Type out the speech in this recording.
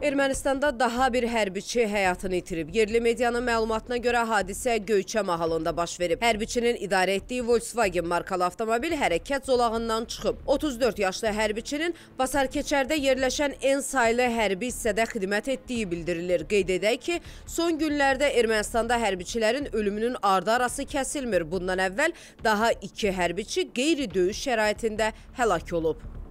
Ermənistanda daha bir hərbiçi həyatını itirib. Yerli medianın məlumatına görə hadisə Göyçə mahalında baş verib. Hərbiçinin idarə etdiyi Volkswagen markalı avtomobil hərəkət zolağından çıxıb. 34 yaşlı hərbiçinin Basarkeçərdə yerləşən en saylı hərbi hissədə xidmət etdiyi bildirilir. Qeyd edək ki, son günlərdə Ermənistanda hərbiçilərin ölümünün ardı arası kəsilmir. Bundan əvvəl daha 2 hərbiçi qeyri-döyüş şəraitində həlak olub.